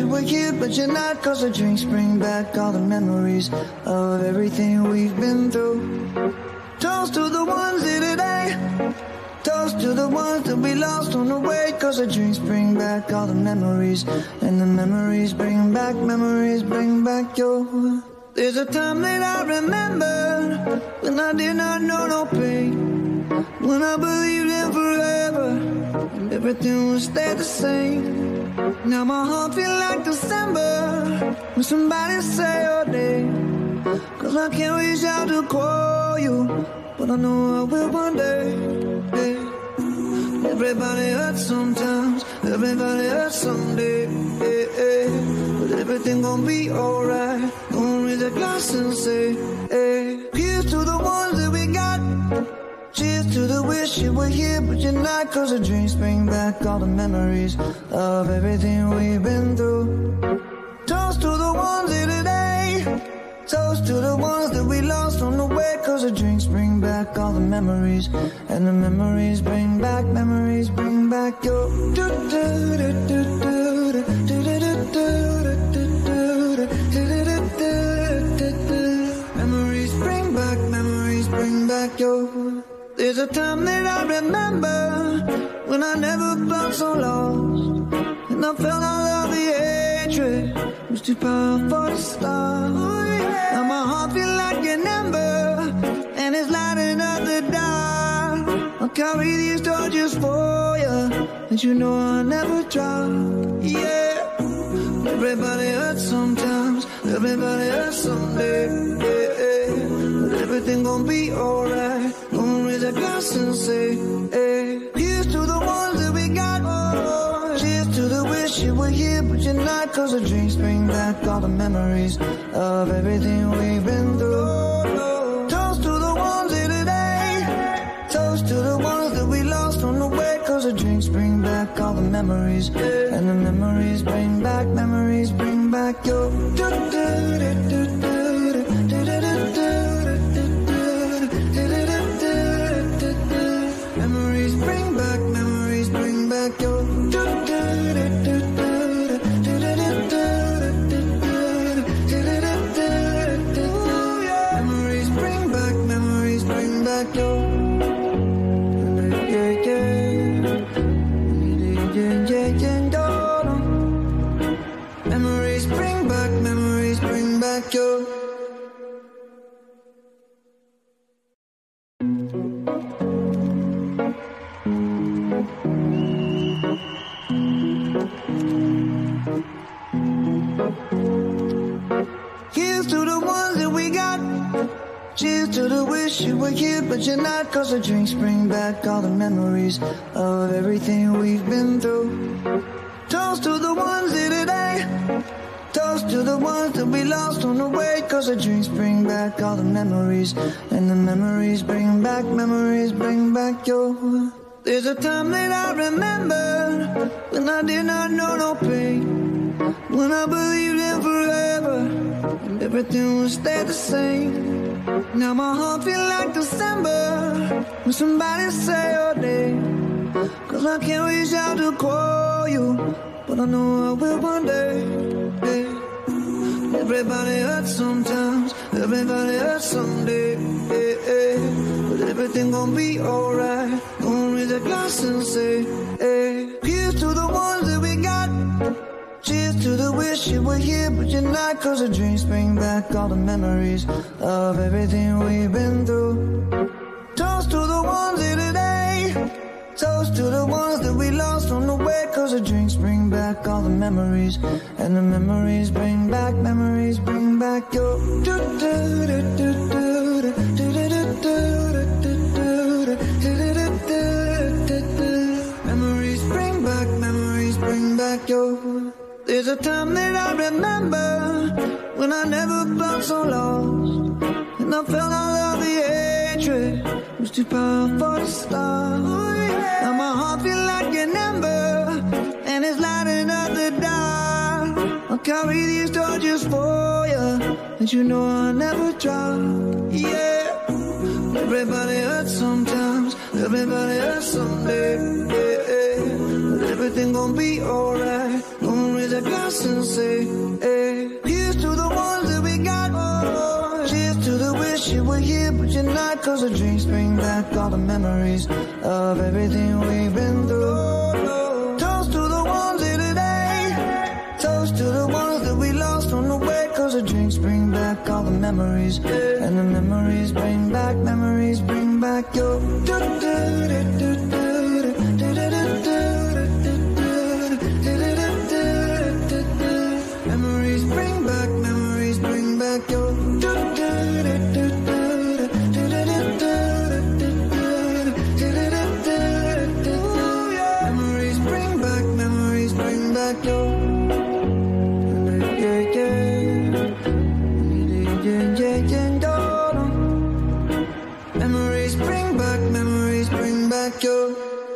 you were here, but you're not. Cause the drinks bring back all the memories of everything we've been through. Toast to the ones here today. Toast to the ones that we lost on the way. Cause the drinks bring back all the memories. And the memories bring back your. There's a time that I remember when I did not know no pain, when I believed in forever and everything would stay the same. Now my heart feel like December when somebody say your name. Cause I can't reach out to call you, but I know I will one day. Yeah. Everybody hurts sometimes, everybody hurts someday. Yeah, yeah. But everything gon' be alright. Gonna raise a glass and say, hey. Here's to the ones that we got. Cheers to the wish you were here, but you're not. Cause the drinks bring back all the memories of everything we've been through. Toast to the ones here today. Toast to the ones that we lost on the way. Cause the drinks bring back all the memories. And the memories bring back your. Memories bring back your. There's a time that I remember when I never felt so lost, and I felt all of the hatred was too powerful to stop. Now my heart feel like an ember, and it's lighting up the dark. I'll carry these torches for you, and you know I'll never drop. Yeah. Everybody hurts sometimes, everybody hurts someday. Yeah, yeah. But everything gon' be alright. Gonna raise a glass and say, hey. Here's to the ones that we got. Oh, cheers to the wish you were here, but you're not. Cause the drinks bring back all the memories of everything we've been through. Toast to the ones here today. Toast to the ones that we lost on the way. Cause the drinks bring back all the memories. And the memories bring back your. Memories bring back your. Memories bring back your. Memories bring back your. Here's to the ones that we got. Cheers to the wish you were here, but you're not. Cause the drinks bring back all the memories of everything we've been through. Toast to the ones here today. Toast to the ones that we lost on the way. Cause the drinks bring back all the memories. And the memories bring back your. There's a time that I remember when I did not know no pain, when I believed in forever and everything would stay the same. Now my heart feel like December when somebody say your name. Cause I can't reach out to call you, but I know I will one day. Yeah. Everybody hurts sometimes, everybody hurts someday. Yeah, yeah. But everything gon' be alright. Gonna raise a glass and say, hey. Here's to the ones that we got. Cheers to the wish you were here, but you're not. Cause the drinks bring back all the memories of everything we've been through. Toast to the ones here today. Toast to the ones that we lost on the way. Cause the drinks bring back all the memories. And the memories bring back your. Memories bring back your. There's a time that I remember when I never felt so lost, and I felt all of the hatred was too powerful to stop. Now my heart feel like an ember, and it's lighting up the dark. I'll carry these torches for you, and you know I'll never drop. Yeah. Everybody hurts sometimes, everybody hurts someday. Yeah, yeah. but everything gon' be alright. Gonna raise a glass and say, hey, here's to the ones that we got. Cheers to the wish you were here, but you're not. Cause the drinks bring back all the memories of everything we've been through. Toast to the ones here today. Toast to the ones that we lost on the way. Cause the drinks bring back all the memories, and the memories bring back your memories bring back your memories bring back your memories bring back your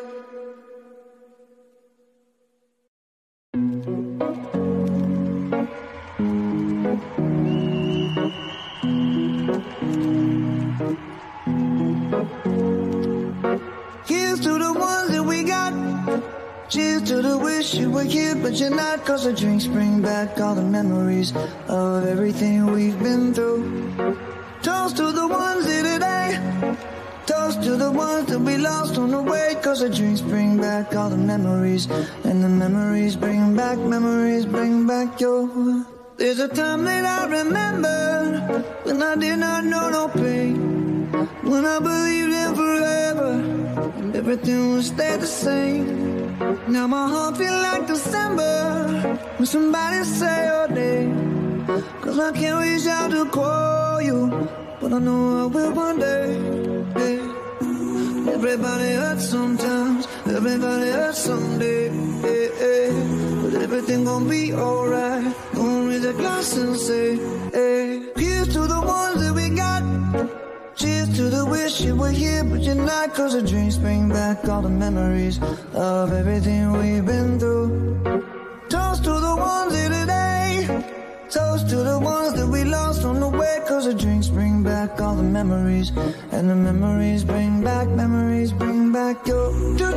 Here's to the ones that we got. Cheers to the wish you were here, but you're not. Cause the drinks bring back all the memories of everything we've been through. Toast to the ones here today. Toast to the ones that we lost on the way. Cause the drinks bring back all the memories, and the memories bring back your. There's a time that I remember when I did not know no pain, when I believed in forever and everything would stay the same. Now my heart feel like December when somebody say your name. Cause I can't reach out to call you, but I know I will one day. Hey. Everybody hurts sometimes, everybody hurts someday. Hey, hey. But everything gon' be alright. Gonna raise a glass and say, hey, here's to the ones that we got. Cheers to the wish you were here, but you're not. Cause the drinks bring back all the memories of everything we've been through. Toast to the ones here today. Toast to the ones that we lost on the way. Cause the drinks bring back all the memories, and the memories bring back your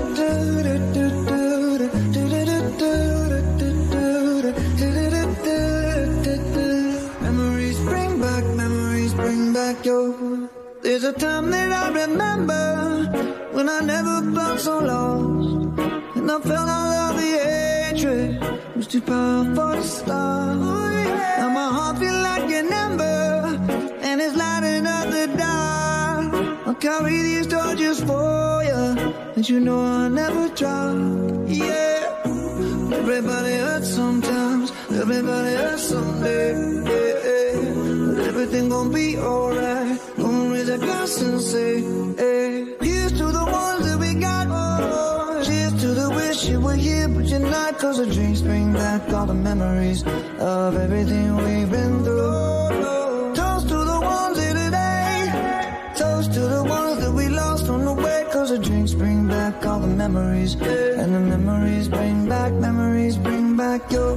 memories bring back your. There's a time that I remember when I never felt so lost, and I felt all of the hatred was too powerful to stop. Now my heart feel like an ember, and it's lighting up the dark. I'll carry these torches for you, and you know I'll never drop. Yeah, everybody hurts sometimes, everybody hurts someday. Yeah, yeah. But everything gon' be alright. Gonna raise a glass and say, hey, here's to the ones that we got. Cheers to the wish you were here, but you're not. Cause the drinks bring back all the memories of everything we've been through. Toast to the ones here today. Toast to the ones that we lost on the way. Cause the drinks bring back all the memories, and the memories bring back your.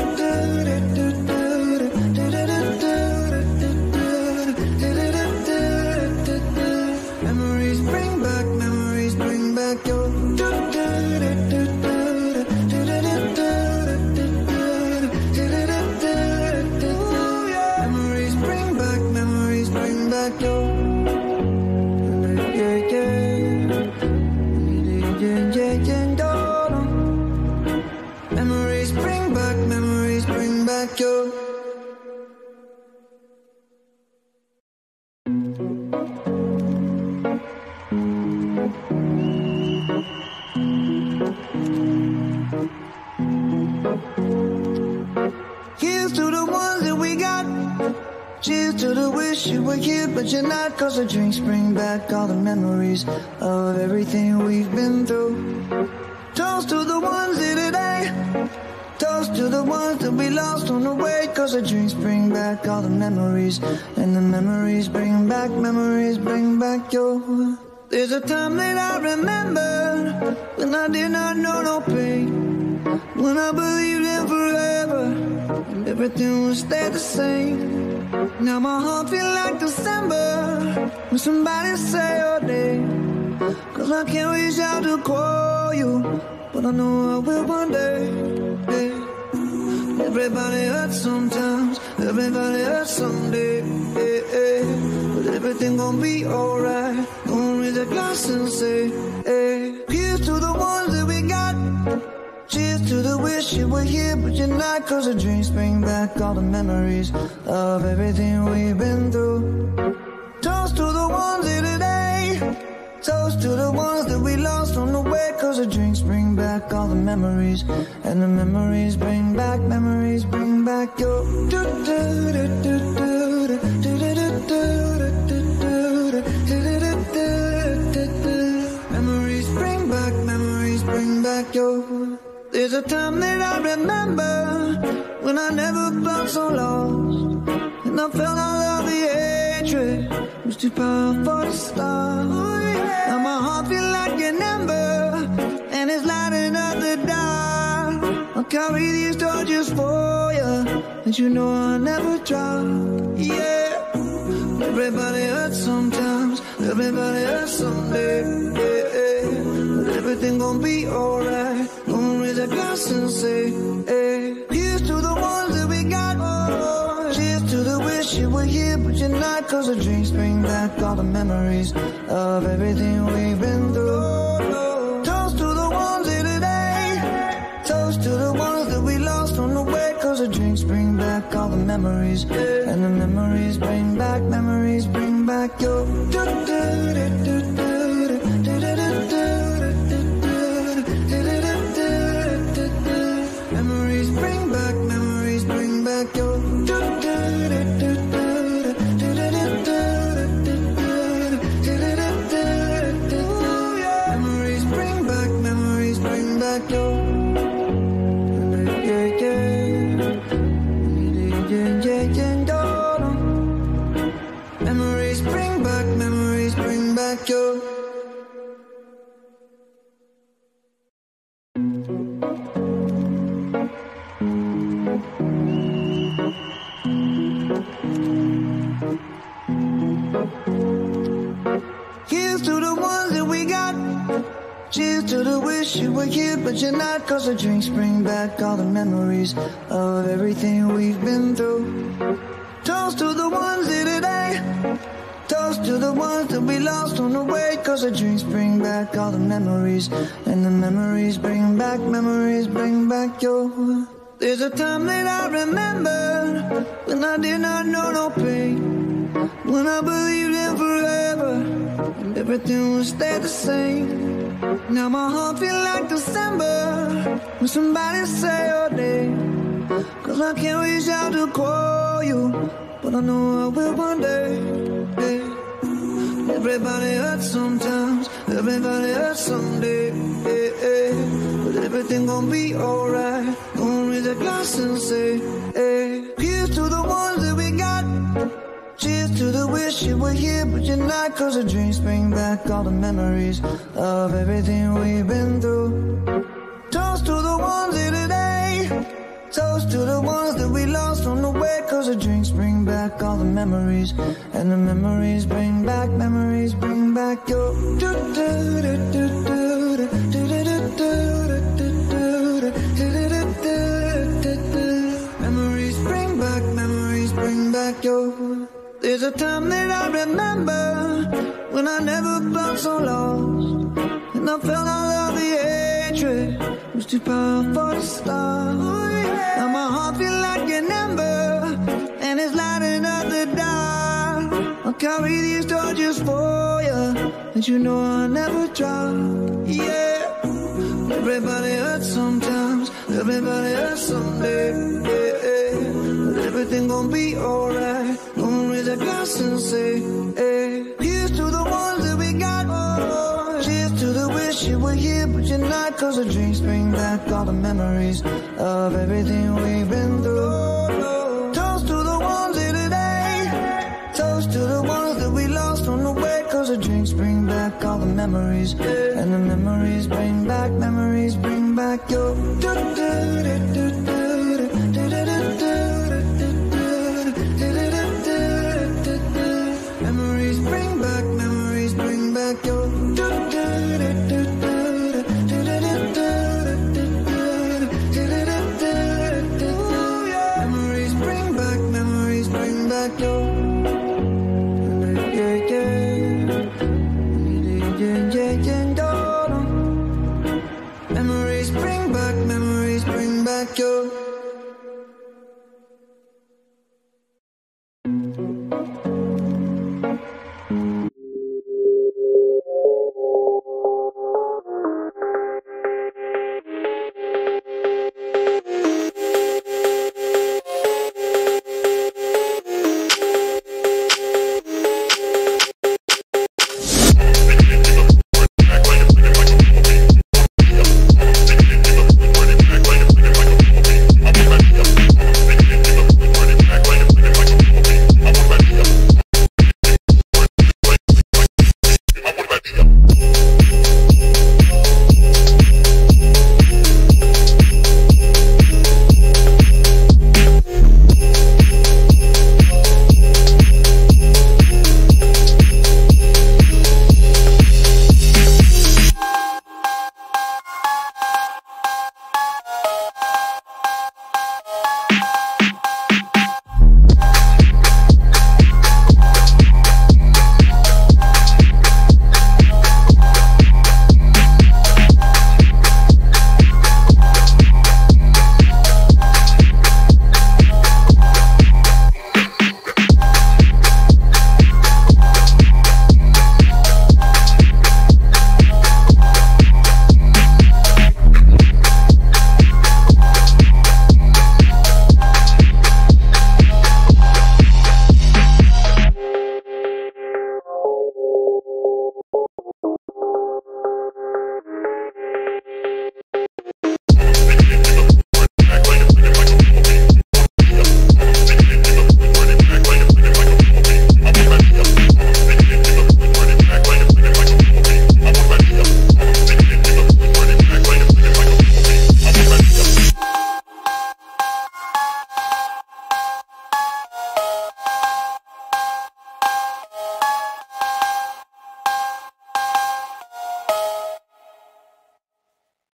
Memories bring back your. Memories bring back your. Memories bring back your. Here's to the ones that we got. Cheers to the wish you were here, but you're not. Cause the drinks bring back all the memories of everything we've been through. Toast to the ones here today. Toast to the ones that we lost on the way. Cause the drinks bring back all the memories, and the memories bring back your. There's a time that I remember when I did not know no pain, when I believed in forever and everything would stay the same. Now my heart feel like December when somebody say your name. Cause I can't reach out to call you, but but I know I will one day. Yeah. Everybody hurts sometimes, everybody hurts someday. Yeah, yeah. But everything gon' be alright. Gonna raise a glass and say, hey, here's to the ones that we got. Cheers to the wish you were here, but you're not. Cause the dreams bring back all the memories of everything we've been through. Toast to the ones here today. Toast to the ones that we lost on the way. Cause the drinks bring back all the memories, and the memories bring back your memories bring back your. There's a time that I remember when I never felt so lost, and I felt all of the hatred was too powerful to stop. Now my heart feels like an ember, and it's lighting up the dark. I'll carry these torches for you, and you know I'll never drop. Yeah, everybody hurts sometimes, everybody hurts someday. Yeah, yeah. But everything gon' be alright. Gonna raise a glass and say, hey, here's to the ones that we got. Oh, cheers to the wish you were here, but you're not. Cause the drinks bring back all the memories of everything we've been through. Toast to the ones here today. Toast to the ones that we lost on the way. Cause the drinks bring back all the memories, and the memories bring back your. Memories bring back your. Memories bring back your. Memories bring back your. Here's to the ones that we got. Cheers to the wish you were here, but you're not. Cause the drinks bring back all the memories of everything we've been through. Toast to the ones here today. Toast to the ones that we lost on the way. Cause the drinks bring back all the memories, and the memories bring back your. There's a time that I remember when I did not know no pain, when I believed in forever and everything would stay the same. Now my heart feel like December when somebody say your name. Cause I can't reach out to call you, but I know I will one day. Yeah. Everybody hurts sometimes, everybody hurts someday. Yeah, yeah. But everything gon' be alright. Gonna raise a glass and say, hey, here's to the ones that we got. Cheers to the wish you were here, but you're not. Cause the drinks bring back all the memories of everything we've been through. Toast to the ones here today. Toast to the ones that we lost on the way. Cause the drinks bring back all the memories, and the memories bring back your. Memories bring back your. There's a time that I remember when I never felt so lost, and I felt all of the hatred was too powerful to stop. Now my heart feel like an ember, and it's lighting up the dark. I'll carry these torches for you, and you know I'll never drop. Yeah, everybody hurts sometimes, everybody hurts someday. Yeah, yeah. But everything gon' be alright. Gonna raise a glass and say, hey, here's to the ones that we got. Oh, cheers to the wish you were here, but you're not. Cause the drinks bring back all the memories of everything we've been through. Toast to the ones here today. Toast to the ones that we lost on the way. Cause the drinks bring back all the memories, and the memories bring back your.